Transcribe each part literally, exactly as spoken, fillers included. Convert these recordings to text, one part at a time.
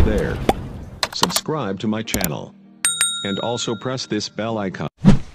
there. Subscribe to my channel. And also press this bell icon.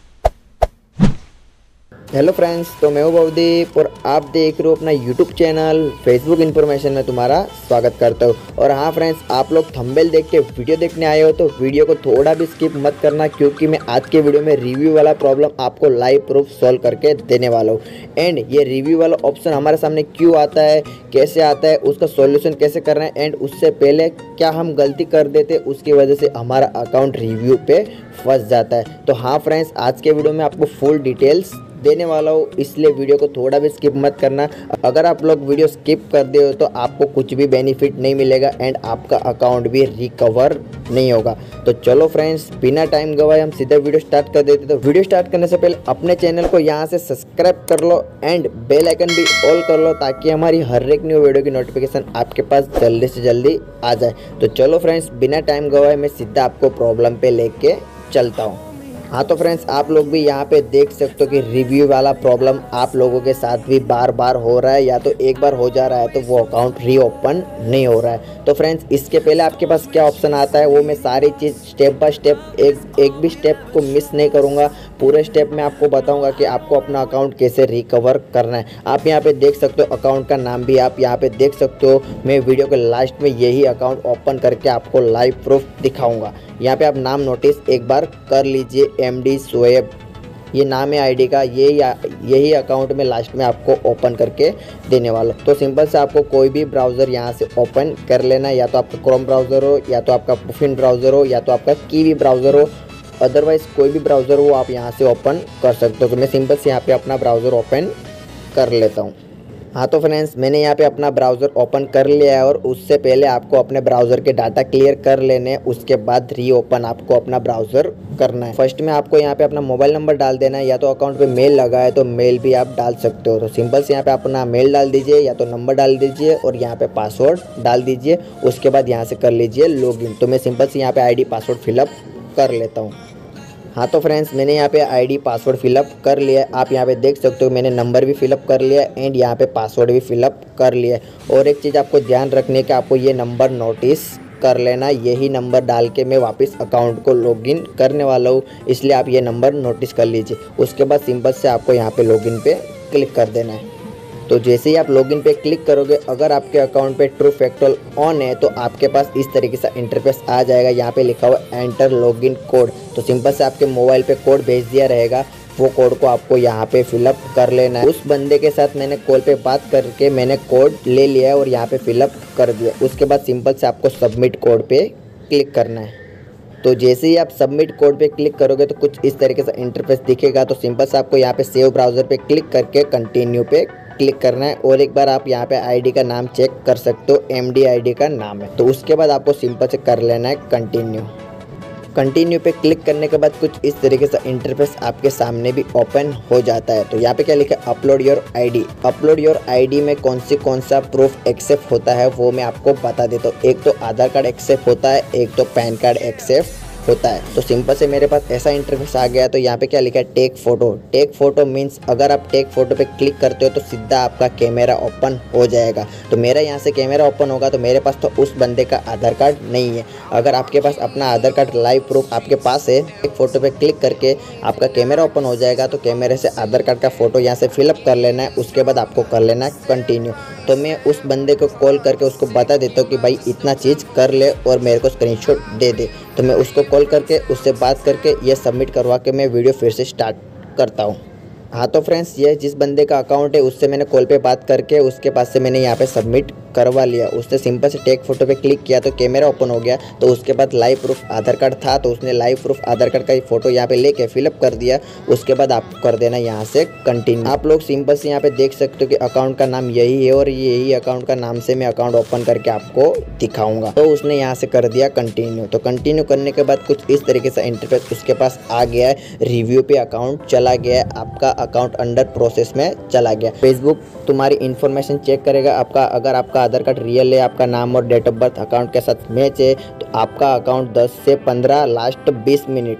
Hello friends, तो मैं हूं भवदीप और आप देख रहे हो अपना यूट्यूब चैनल फेसबुक इन्फॉर्मेशन में तुम्हारा स्वागत करता हूं। और हाँ फ्रेंड्स, आप लोग थंबनेल देख के वीडियो देखने आए हो तो वीडियो को थोड़ा भी स्किप मत करना, क्योंकि मैं आज के वीडियो में रिव्यू वाला प्रॉब्लम आपको लाइव प्रूफ सॉल्व करके देने वाला हूँ। एंड ये रिव्यू वाला ऑप्शन हमारे सामने क्यों आता है, कैसे आता है, उसका सॉल्यूशन कैसे करना है, एंड उससे पहले क्या हम गलती कर देते उसकी वजह से हमारा अकाउंट रिव्यू पे फंस जाता है। तो हाँ फ्रेंड्स, आज के वीडियो में आपको फुल डिटेल्स देने वाला हूँ, इसलिए वीडियो को थोड़ा भी स्किप मत करना। अगर आप लोग वीडियो स्किप कर दे हो तो आपको कुछ भी बेनिफिट नहीं मिलेगा एंड आपका अकाउंट भी रिकवर नहीं होगा। तो चलो फ्रेंड्स, बिना टाइम गवाए हम सीधा वीडियो स्टार्ट कर देते। तो वीडियो स्टार्ट करने से पहले अपने चैनल को यहाँ से सब्सक्राइब कर लो एंड बेल आइकन भी ऑल कर लो, ताकि हमारी हर एक न्यू वीडियो की नोटिफिकेशन आपके पास जल्दी से जल्दी आ जाए। तो चलो फ्रेंड्स, बिना टाइम गवाए मैं सीधा आपको प्रॉब्लम पे लेके चलता हूँ। हाँ तो फ्रेंड्स, आप लोग भी यहाँ पे देख सकते हो कि रिव्यू वाला प्रॉब्लम आप लोगों के साथ भी बार बार हो रहा है, या तो एक बार हो जा रहा है तो वो अकाउंट रीओपन नहीं हो रहा है। तो फ्रेंड्स, इसके पहले आपके पास क्या ऑप्शन आता है वो मैं सारी चीज़ स्टेप बाय स्टेप, एक एक भी स्टेप को मिस नहीं करूँगा। पूरे स्टेप में आपको बताऊँगा कि आपको अपना अकाउंट कैसे रिकवर करना है। आप यहाँ पे देख सकते हो अकाउंट का नाम भी आप यहाँ पे देख सकते हो। मैं वीडियो के लास्ट में यही अकाउंट ओपन करके आपको लाइव प्रूफ दिखाऊँगा। यहाँ पे आप नाम नोटिस एक बार कर लीजिए, एम डी शोएब ये नाम है आईडी का। ये यही अकाउंट में लास्ट में आपको ओपन करके देने वाला। तो सिंपल से आपको कोई भी ब्राउज़र यहाँ से ओपन कर लेना है, या तो आपका क्रोम ब्राउज़र हो, या तो आपका पुफिन ब्राउज़र हो, या तो आपका कीवी ब्राउज़र हो। अदरवाइज़ कोई भी ब्राउज़र हो आप यहाँ से ओपन कर सकते हो। तो मैं सिंपल से यहाँ पे अपना ब्राउज़र ओपन कर लेता हूँ। हाँ तो फ्रेंड्स, मैंने यहाँ पे अपना ब्राउज़र ओपन कर लिया है, और उससे पहले आपको अपने ब्राउज़र के डाटा क्लियर कर लेने, उसके बाद रीओपन आपको अपना ब्राउज़र करना है। फर्स्ट में आपको यहाँ पे अपना मोबाइल नंबर डाल देना है, या तो अकाउंट पे मेल लगा है तो मेल भी आप डाल सकते हो। तो सिंपल से यहाँ पे अपना मेल डाल दीजिए, या तो नंबर डाल दीजिए और यहाँ पे पासवर्ड डाल दीजिए। उसके बाद यहाँ से कर लीजिए लॉगिन। तो मैं सिंपल से यहाँ पे आई डी पासवर्ड फिलअप कर लेता हूँ। हाँ तो फ्रेंड्स, मैंने यहाँ पे आईडी पासवर्ड फिलअप कर लिया। आप यहाँ पे देख सकते हो मैंने नंबर भी फिलअप कर लिया एंड यहाँ पे पासवर्ड भी फिलअप कर लिया। और एक चीज़ आपको ध्यान रखने की, आपको ये नंबर नोटिस कर लेना। यही नंबर डाल के मैं वापस अकाउंट को लॉगिन करने वाला हूँ, इसलिए आप ये नंबर नोटिस कर लीजिए। उसके बाद सिंपल से आपको यहाँ पे लॉगिन पे क्लिक कर देना है। तो जैसे ही आप लॉगिन पे क्लिक करोगे, अगर आपके अकाउंट पे ट्रू फैक्टर ऑन है तो आपके पास इस तरीके से इंटरफेस आ जाएगा। यहाँ पे लिखा हुआ एंटर लॉगिन कोड। तो सिंपल से आपके मोबाइल पे कोड भेज दिया रहेगा, वो कोड को आपको यहाँ पे फिलअप कर लेना है। उस बंदे के साथ मैंने कॉल पे बात करके मैंने कोड ले लिया है और यहाँ पे फिलअप कर दिया। उसके बाद सिंपल से आपको सबमिट कोड पे क्लिक करना है। तो जैसे ही आप सबमिट कोड पे क्लिक करोगे तो कुछ इस तरीके से इंटरफेस दिखेगा। तो सिंपल से आपको यहाँ पे सेव ब्राउज़र पे क्लिक करके कंटिन्यू पे क्लिक करना है। और एक बार आप यहाँ पे आईडी का नाम चेक कर सकते हो, एमडी आईडी का नाम है। तो उसके बाद आपको सिंपल से कर लेना है कंटिन्यू। कंटिन्यू पे क्लिक करने के बाद कुछ इस तरीके से इंटरफेस आपके सामने भी ओपन हो जाता है। तो यहाँ पे क्या लिखा है, upload your ID. Upload your ID में कौन सी कौन सा प्रूफ एक्सेप्ट होता है वो मैं आपको बता देता हूँ। एक तो आधार कार्ड एक्सेप्ट होता है, एक तो पैन कार्ड एक्सेप्ट होता है। तो सिंपल से मेरे पास ऐसा इंटरफेस आ गया। तो यहाँ पे क्या लिखा है, take photo. Take photo means अगर आप टेक फोटो पे क्लिक करते हो तो सीधा आपका कैमरा ओपन हो जाएगा। तो मेरा यहाँ से कैमरा ओपन होगा, तो मेरे पास तो उस बंदे का आधार कार्ड नहीं है। अगर आपके पास अपना आधार कार्ड लाइव प्रूफ आपके पास है, टेक फोटो पे क्लिक करके आपका कैमरा ओपन हो जाएगा। तो कैमरे से आधार कार्ड का फोटो यहाँ से फिलअप कर लेना है। उसके बाद आपको कर लेना है कंटिन्यू। तो मैं उस बंदे को कॉल करके उसको बता देता हूँ कि भाई इतना चीज़ कर ले और मेरे को स्क्रीनशॉट दे दे। तो मैं उसको कॉल करके उससे बात करके ये सबमिट करवा के मैं वीडियो फिर से स्टार्ट करता हूँ। हाँ तो फ्रेंड्स, ये जिस बंदे का अकाउंट है उससे मैंने कॉल पे बात करके उसके पास से मैंने यहाँ पे सबमिट करवा लिया। उसने सिंपल से टेक फोटो पे क्लिक किया तो कैमरा ओपन हो गया। तो उसके बाद लाइव प्रूफ आधार कार्ड था, तो उसने लाइव प्रूफ आधार कार्ड का फोटो यहाँ पे लेके फिलअप कर दिया। उसके बाद आपको कर देना यहाँ से कंटिन्यू। आप लोग सिंपल से यहाँ पे देख सकते हो कि अकाउंट का नाम यही है, और यही अकाउंट का नाम से मैं अकाउंट ओपन करके आपको दिखाऊंगा। तो उसने यहाँ से कर दिया कंटिन्यू। तो कंटिन्यू करने के बाद कुछ इस तरीके से इंटरफेस उसके पास आ गया है। रिव्यू पे अकाउंट चला गया है, आपका अकाउंट अंडर प्रोसेस में चला गया। फेसबुक तुम्हारी इन्फॉर्मेशन चेक करेगा आपका। अगर आपका आधार कार्ड रियल है, आपका नाम और डेट ऑफ बर्थ अकाउंट के साथ मैच है, तो आपका अकाउंट दस से पंद्रह लास्ट बीस मिनट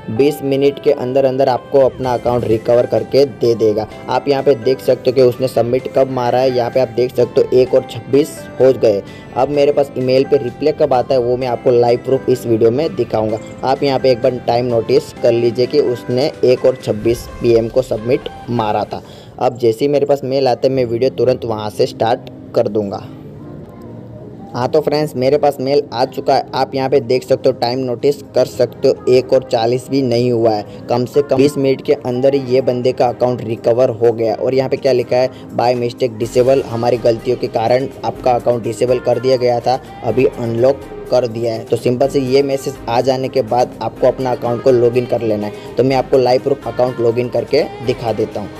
बीस मिनट के अंदर अंदर आपको अपना अकाउंट रिकवर करके दे देगा। आप यहाँ पे देख सकते हो कि उसने सबमिट कब मारा है। यहाँ पे आप देख सकते हो एक और छब्बीस हो गए। अब मेरे पास ईमेल पे रिप्लाई कब आता है वो मैं आपको लाइव प्रूफ इस वीडियो में दिखाऊंगा। आप यहाँ पे एक बार टाइम नोटिस कर लीजिए कि उसने एक और छब्बीस पी एम को सबमिट मारा था। अब जैसे ही मेरे पास मेल आता है मैं वीडियो तुरंत वहाँ से स्टार्ट कर दूँगा। हाँ तो फ्रेंड्स मेरे पास मेल आ चुका है। आप यहाँ पे देख सकते हो, टाइम नोटिस कर सकते हो, एक और चालीस भी नहीं हुआ है। कम से कम बीस मिनट के अंदर ही ये बंदे का अकाउंट रिकवर हो गया। और यहाँ पे क्या लिखा है, बाय मिस्टेक डिसेबल, हमारी गलतियों के कारण आपका अकाउंट डिसेबल कर दिया गया था, अभी अनलॉक कर दिया है। तो सिंपल से ये मैसेज आ जाने के बाद आपको अपना अकाउंट को लॉगिन कर लेना है। तो मैं आपको लाइव प्रूफ अकाउंट लॉगिन करके दिखा देता हूँ।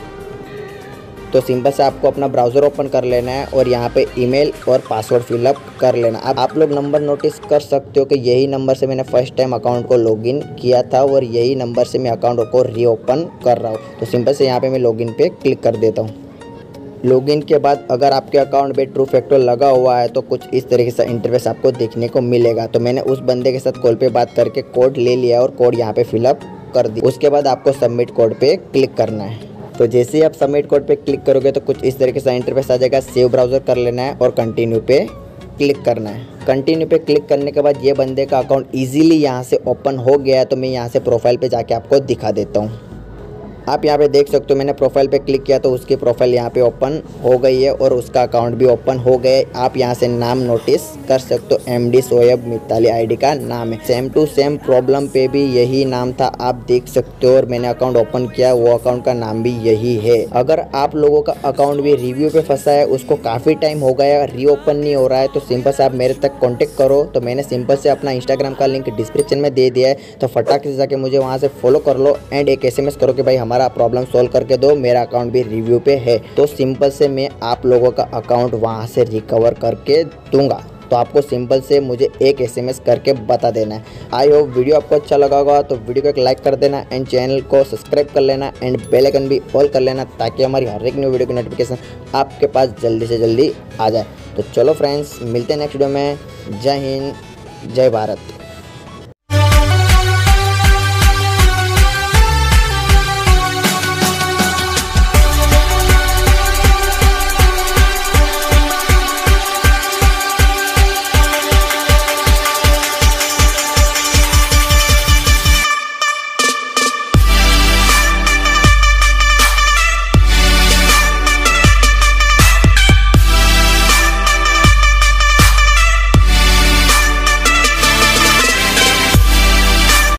तो सिंपल से आपको अपना ब्राउज़र ओपन कर लेना है और यहाँ पे ईमेल और पासवर्ड फिलअप कर लेना। अब आप लोग नंबर नोटिस कर सकते हो कि यही नंबर से मैंने फर्स्ट टाइम अकाउंट को लॉगिन किया था और यही नंबर से मैं अकाउंट को रीओपन कर रहा हूँ। तो सिंपल से यहाँ पे मैं लॉगिन पे क्लिक कर देता हूँ। लॉगिन के बाद अगर आपके अकाउंट पे टू फैक्टर लगा हुआ है तो कुछ इस तरीके से इंटरफेस आपको देखने को मिलेगा। तो मैंने उस बंदे के साथ कॉल पे बात करके कोड ले लिया और कोड यहाँ पे फिलअप कर दिया। उसके बाद आपको सबमिट कोड पे क्लिक करना है। तो जैसे ही आप सबमिट कोड पे क्लिक करोगे तो कुछ इस तरीके से इंटरफेस आ जाएगा। सेव ब्राउज़र कर लेना है और कंटिन्यू पे क्लिक करना है। कंटिन्यू पे क्लिक करने के बाद ये बंदे का अकाउंट इजीली यहाँ से ओपन हो गया है। तो मैं यहाँ से प्रोफाइल पे जाके आपको दिखा देता हूँ। आप यहाँ पे देख सकते हो, मैंने प्रोफाइल पे क्लिक किया तो उसकी प्रोफाइल यहाँ पे ओपन हो गई है और उसका अकाउंट भी ओपन हो गए। आप यहाँ से नाम नोटिस कर सकते हो, M D Shoaib Mitali ID का नाम है। सेम टू सेम प्रॉब्लम पे भी यही नाम था, आप देख सकते हो। और मैंने अकाउंट ओपन किया, वो अकाउंट का नाम भी यही है। अगर आप लोगों का अकाउंट भी रिव्यू पे फंसा है, उसको काफ़ी टाइम हो गया, रीओपन नहीं हो रहा है, तो सिंपल से आप मेरे तक कॉन्टेक्ट करो। तो मैंने सिंपल से अपना इंस्टाग्राम का लिंक डिस्क्रिप्शन में दे दिया है। तो फटाक से जाके मुझे वहाँ से फॉलो कर लो एंड एक एस एम एस करो कि भाई हमारा प्रॉब्लम सॉल्व करके दो, मेरा अकाउंट भी रिव्यू पे है। तो सिंपल से मैं आप लोगों का अकाउंट वहां से रिकवर करके दूंगा। तो आपको सिंपल से मुझे एक एसएमएस करके बता देना है। आई होप वीडियो आपको अच्छा लगा होगा। तो वीडियो को एक लाइक कर देना एंड चैनल को सब्सक्राइब कर लेना एंड बेल आइकन भी ऑल कर लेना ताकि हमारी हर एक न्यू वीडियो की नोटिफिकेशन आपके पास जल्दी से जल्दी आ जाए। तो चलो फ्रेंड्स, मिलते हैं नेक्स्ट वीडियो में। जय हिंद, जय भारत।